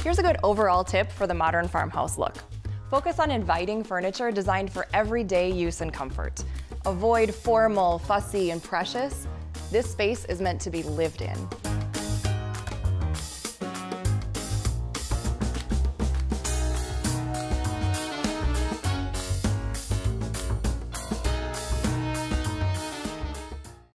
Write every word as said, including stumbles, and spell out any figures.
Here's a good overall tip for the modern farmhouse look. Focus on inviting furniture designed for everyday use and comfort. Avoid formal, fussy, and precious. This space is meant to be lived in.